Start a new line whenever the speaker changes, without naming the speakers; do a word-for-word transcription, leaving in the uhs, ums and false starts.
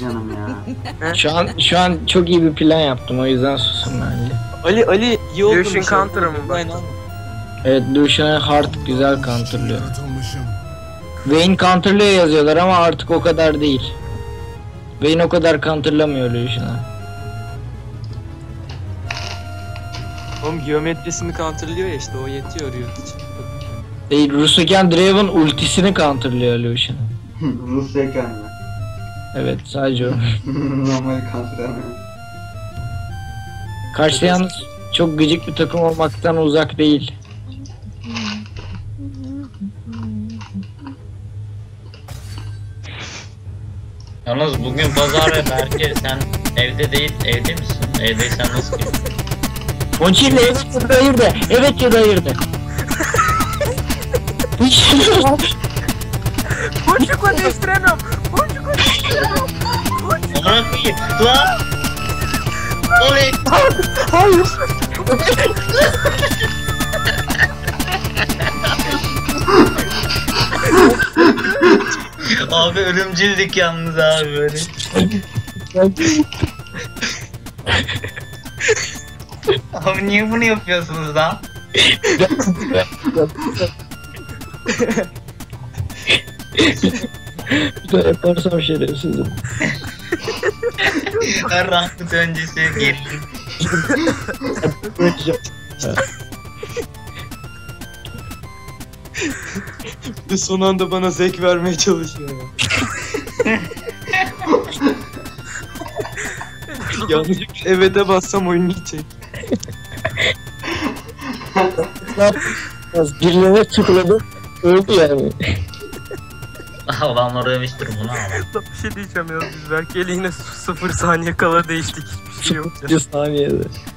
canım ya.
Şu an şu an çok iyi bir plan yaptım, o yüzden susun bence.
Ali Ali iyi oldu.
Lucian counter'ı mı?
Aynen.
Evet, Lucian'ı hard güzel counterlıyor. Vayne counterlıyor yazıyorlar ama artık o kadar değil. Vayne o kadar counterlamıyor Lucian'ı.
Oğlum geometrisini counterlıyor ya, işte o yetiyor Riot için.
Değil, Rusuken Draven ultisini counterlıyor Lucian'ı.
Rus ekranı.
Evet, sadece o.
Normal kandıramıyorum.
Karşı yalnız çok gıcık bir takım olmaktan uzak değil.
Yalnız bugün pazar ve Berke sen evde değil, evde misin? Evdeysen nasıl ki?
Ponçin'le evet ya da hayır de, evet ya da hayır de.
Ponçiko değiştiremiyorum. Ponçiko değiştiremiyorum.
Ona koyayım. Lan! Oley!
Hayır.
Abi ölümcülük yalnız abi böyle. Abi niye bunu yapıyorsunuz lan?
Bir daha yaparsam şerefsizim.
Her rahatlık öncesi geri.
Bir de son anda bana zevk vermeye çalışıyor ya. Yanlışlıkla evet'e bassam oyun gidecek.
Birilerine tıkladı, öldü yani.
Adamlar övmüştür bunu ama.
Bir şey diyeceğim ya, biz Berke'yle yine sıfır saniye kala değiştik. Hiçbir şey yok ya.
Bir saniyede.